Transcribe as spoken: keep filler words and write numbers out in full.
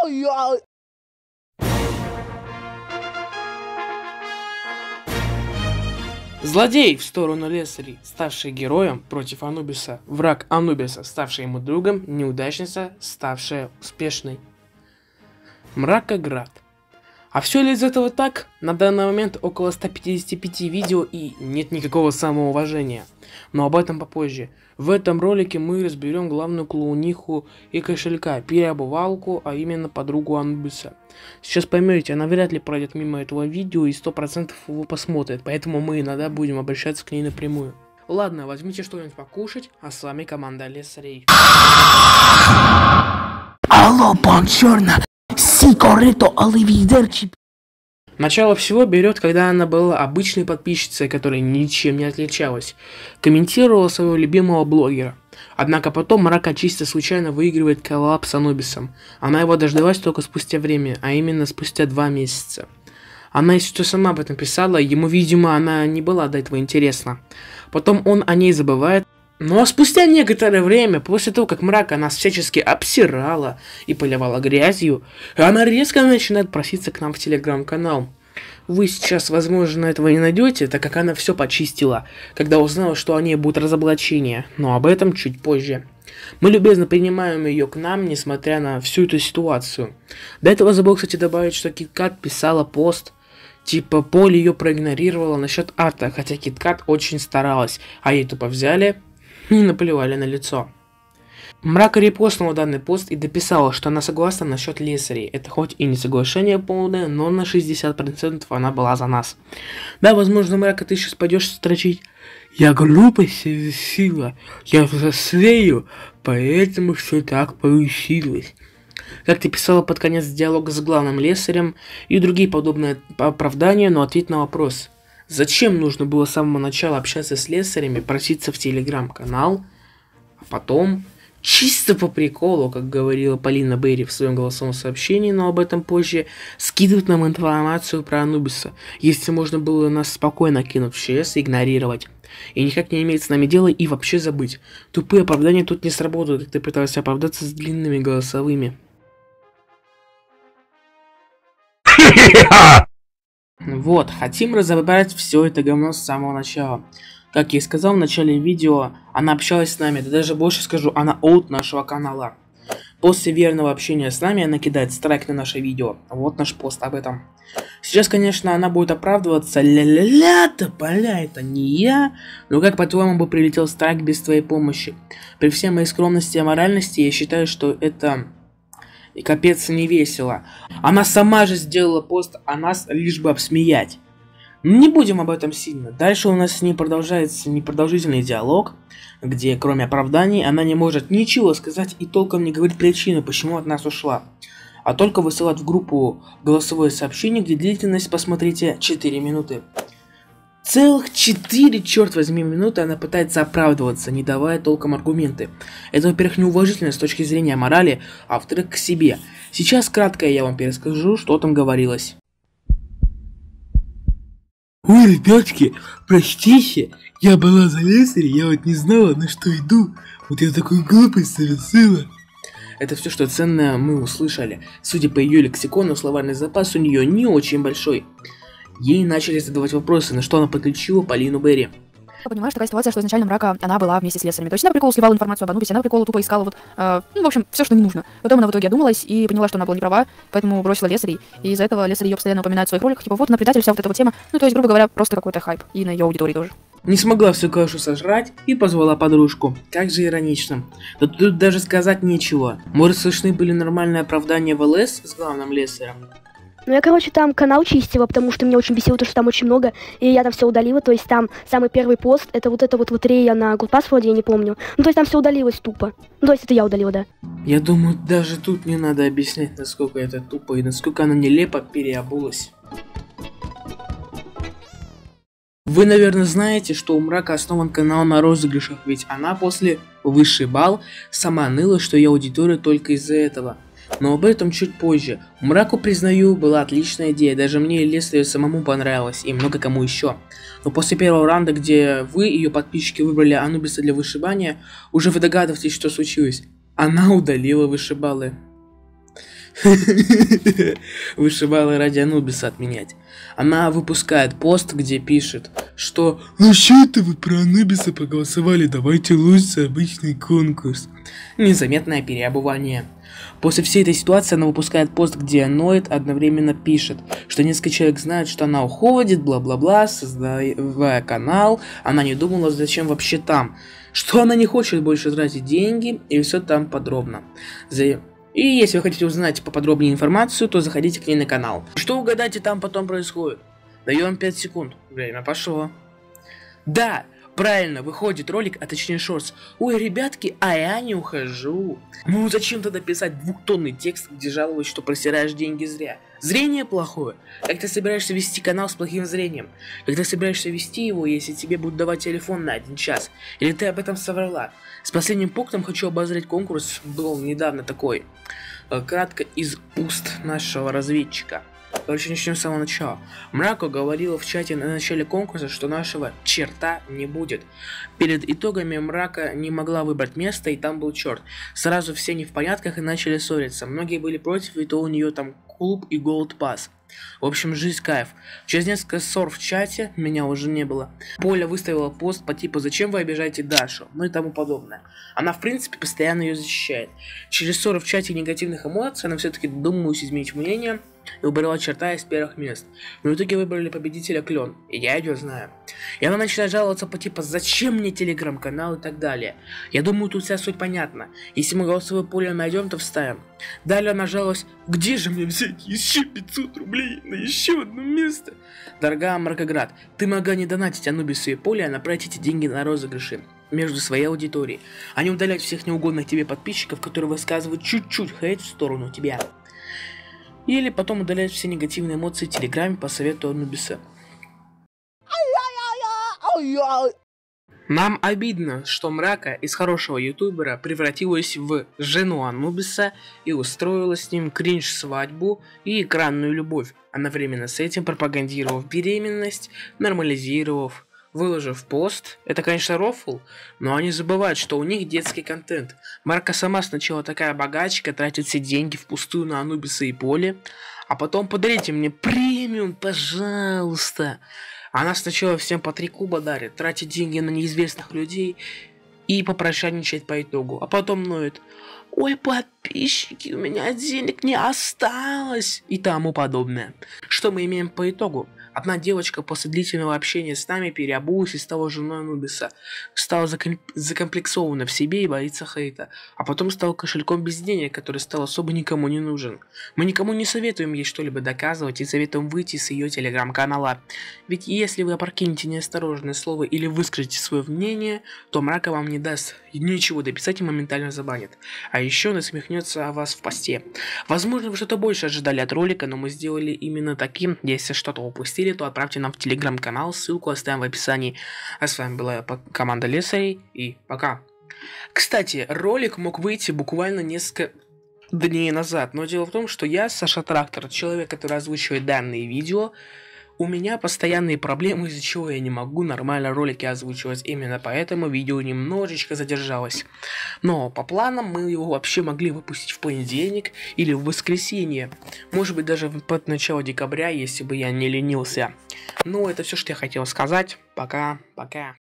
Ой-ой-ой. Злодей в сторону Лесарей, ставший героем против Анубиса, враг Анубиса, ставший ему другом, неудачница, ставшая успешной. Мракоград. А все ли из этого так? На данный момент около ста пятидесяти пяти видео и нет никакого самоуважения. Но об этом попозже. В этом ролике мы разберем главную клоуниху и кошелька, переобувалку, а именно подругу Анубиса. Сейчас поймете, она вряд ли пройдет мимо этого видео и сто процентов его посмотрит, поэтому мы иногда будем обращаться к ней напрямую. Ладно, возьмите что-нибудь покушать, а с вами команда Лесарей. Алло, бонжорно. Сикорето оливидерчи. Начало всего берет, когда она была обычной подписчицей, которая ничем не отличалась. Комментировала своего любимого блогера. Однако потом Мрака чисто случайно выигрывает коллаб с Анубисом. Она его дождалась только спустя время, а именно спустя два месяца. Она, если что, сама об этом писала, ему, видимо, она не была до этого интересна. Потом он о ней забывает. Ну а спустя некоторое время, после того, как Мрака нас всячески обсирала и поливала грязью, она резко начинает проситься к нам в телеграм-канал. Вы сейчас, возможно, этого не найдете, так как она все почистила, когда узнала, что о ней будет разоблачение, но об этом чуть позже. Мы любезно принимаем ее к нам, несмотря на всю эту ситуацию. До этого забыл, кстати, добавить, что KitKat писала пост, типа Поле ее проигнорировала насчет арта, хотя KitKat очень старалась, а ей тупо взяли и наплевали на лицо. Мрака репостнула данный пост и дописала, что она согласна насчет Лесарей. Это хоть и не соглашение полное, но на шестьдесят процентов она была за нас. Да, возможно, Мрака, ты сейчас пойдешь строчить: «Я глупость совершила, я взрослею, поэтому все так получилось». Как ты писала под конец диалога с главным Лесарем и другие подобные оправдания, но ответ на вопрос: зачем нужно было с самого начала общаться с Лесарями, проситься в телеграм-канал, а потом, чисто по приколу, как говорила Полина Берри в своем голосовом сообщении, но об этом позже, скидывать нам информацию про Анубиса, если можно было нас спокойно кинуть в ЧС и игнорировать. И никак не иметь с нами дела и вообще забыть. Тупые оправдания тут не сработают, как ты пытался оправдаться с длинными голосовыми. Вот, хотим разобрать все это говно с самого начала. Как я и сказал в начале видео, она общалась с нами, да даже больше скажу, она от нашего канала. После верного общения с нами она кидает страйк на наше видео. Вот наш пост об этом. Сейчас, конечно, она будет оправдываться: ля-ля-ля, тополя, это не я. Но как, по-твоему, бы прилетел страйк без твоей помощи? При всей моей скромности и аморальности я считаю, что это... и капец не весело. Она сама же сделала пост о нас, лишь бы обсмеять. Не будем об этом сильно. Дальше у нас с ней продолжается непродолжительный диалог, где кроме оправданий она не может ничего сказать и толком не говорит причину, почему от нас ушла. А только высылать в группу голосовое сообщение, где длительность, посмотрите, четыре минуты. Целых четыре, черт возьми, минуты она пытается оправдываться, не давая толком аргументы. Это, во-первых, неуважительно с точки зрения морали, а во-вторых, к себе. Сейчас кратко я вам перескажу, что там говорилось. Ой, ребятки, простите, я была за Лесарей, я вот не знала, на что иду. Вот я такую глупость совершила. Это все, что ценное мы услышали. Судя по ее лексикону, словарный запас у нее не очень большой. Ей начали задавать вопросы, на что она подключила Полину Берри. Понимаешь, такая ситуация, что изначально Мрака, она была вместе с Лесарями. То есть она по приколу сливала информацию об Анубисе, она по приколу тупо искала вот, э, ну, в общем, все, что не нужно. Потом она в итоге одумалась и поняла, что она была не права, поэтому бросила Лесарей. И из-за этого Лесари ее постоянно упоминают в своих роликах, типа вот она предатель, вся вот эта вот тема. Ну, то есть, грубо говоря, просто какой-то хайп. И на ее аудитории тоже. Не смогла всю кашу сожрать и позвала подружку. Как же иронично. Да тут даже сказать нечего. Может, слышны были нормальные оправдания в ЛС с главным Лесарем? Ну, я, короче, там канал чистила, потому что меня очень бесило то, что там очень много, и я там все удалила, то есть там самый первый пост, это вот это вот лотерея на Гудпас вроде, я не помню. Ну, то есть там все удалилось тупо. Ну, то есть это я удалила, да. Я думаю, даже тут не надо объяснять, насколько это тупо и насколько она нелепо переобулась. Вы, наверное, знаете, что у Мрака основан канал на розыгрышах, ведь она после «Высший бал» сама ныла, что ее аудитория только из-за этого. Но об этом чуть позже. Мраку, признаю, была отличная идея, даже мне и Лесарю самому понравилось, и много кому еще. Но после первого раунда, где вы, ее подписчики, выбрали Анубиса для вышибания, уже вы догадываетесь, что случилось. Она удалила вышибалы. Вышибалы ради Анубиса отменять. Она выпускает пост, где пишет, что Ну что это вы про Анубиса проголосовали? Давайте лучше обычный конкурс. незаметное переобувание. После всей этой ситуации она выпускает пост, где Ноид одновременно пишет, что несколько человек знают, что она уходит, бла-бла-бла, создавая канал. Она не думала, зачем вообще там. Что она не хочет больше тратить деньги, и все там подробно. За... И если вы хотите узнать поподробнее информацию, то заходите к ней на канал. Что угадайте там потом происходит? Даем пять секунд. Время пошло. Да, правильно, выходит ролик, а точнее шортс. Ой, ребятки, а я не ухожу. Ну зачем тогда писать двухтонный текст, где жалуюсь, что просираешь деньги зря? Зрение плохое. Как ты собираешься вести канал с плохим зрением? Как ты собираешься вести его, если тебе будут давать телефон на один час? Или ты об этом соврала? С последним пунктом хочу обозреть конкурс. Был недавно такой. Кратко из уст нашего разведчика. Короче, начнем с самого начала. Мрако говорила в чате на начале конкурса, что нашего черта не будет. Перед итогами Мрака не могла выбрать место, и там был черт. Сразу все не в порядках и начали ссориться. Многие были против, и то у нее там клуб и голд пасс. В общем, жизнь кайф. Через несколько ссор в чате, меня уже не было, Поля выставила пост по типу «Зачем вы обижаете Дашу?» ну и тому подобное. Она, в принципе, постоянно ее защищает. Через ссоры в чате негативных эмоций она все-таки додумалась изменить мнение и убрала черта из первых мест. Но в итоге выбрали победителя Клен, и я ее знаю. И она начинает жаловаться по типу «Зачем мне телеграм-канал?» и так далее. Я думаю, тут вся суть понятна. Если мы голосовое поле найдем, то вставим. Далее она жаловалась: «Где же мне взять еще пятьсот рублей на еще одно место?» Дорогая Маркоград, ты могла не донатить Анубису и Поле, а направить эти деньги на розыгрыши между своей аудиторией, а не удалять всех неугодных тебе подписчиков, которые высказывают чуть-чуть хейт в сторону тебя. Или потом удалять все негативные эмоции в Телеграме по совету Анубиса. Нам обидно, что Мрака из хорошего ютубера превратилась в жену Анубиса и устроила с ним кринж-свадьбу и экранную любовь, одновременно с этим пропагандировав беременность, нормализировав, выложив пост. Это, конечно, рофл, но они забывают, что у них детский контент. Марка сама сначала такая богачка, тратит все деньги впустую на Анубиса и Поле, а потом подарите мне премиум, пожалуйста. Она сначала всем по три куба дарит, тратит деньги на неизвестных людей и попрошайничает по итогу. А потом ноет: «Ой, подписчики, у меня денег не осталось» и тому подобное. Что мы имеем по итогу? Одна девочка после длительного общения с нами переобулась и стала женой Анубиса. Стала заком... закомплексована в себе и боится хейта. А потом стал кошельком без денег, который стал особо никому не нужен. Мы никому не советуем ей что-либо доказывать и советуем выйти с ее телеграм-канала. Ведь если вы опрокинете неосторожное слово или выскажете свое мнение, то Мрака вам не даст ничего дописать и моментально забанит. А еще насмехнется о вас в посте. Возможно, вы что-то больше ожидали от ролика, но мы сделали именно таким. Если что-то упустили, то отправьте нам в телеграм-канал, ссылку оставим в описании. А с вами была команда Лесарей, и пока. Кстати, ролик мог выйти буквально несколько дней назад, но дело в том, что я, Саша Трактор, человек, который озвучивает данные видео, у меня постоянные проблемы, из-за чего я не могу нормально ролики озвучивать. Именно поэтому видео немножечко задержалось. Но по планам мы его вообще могли выпустить в понедельник или в воскресенье. Может быть даже под начало декабря, если бы я не ленился. Ну, это все, что я хотел сказать. Пока, пока.